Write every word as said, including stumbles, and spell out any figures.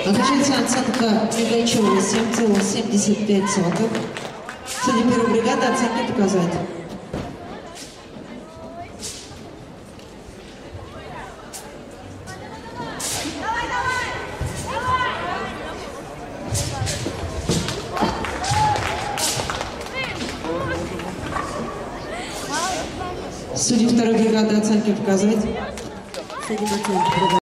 Окончательная оценка Мигачева семь целых семьдесят пять сотых. Судья первой бригады оценки показать. Судьи второй бригады оценки показать.